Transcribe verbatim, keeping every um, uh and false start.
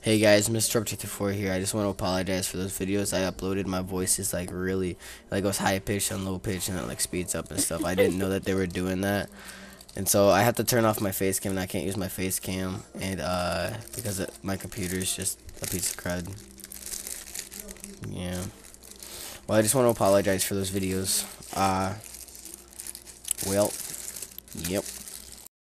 Hey guys, Mister Two four here. I just want to apologize for those videos I uploaded. My voice is like really, like goes high pitch and low pitch and it like speeds up and stuff. I didn't know that they were doing that, and so I have to turn off my face cam and I can't use my face cam, and uh, because it, my computer is just a piece of crud. Yeah. Well, I just want to apologize for those videos. Uh, well, yep.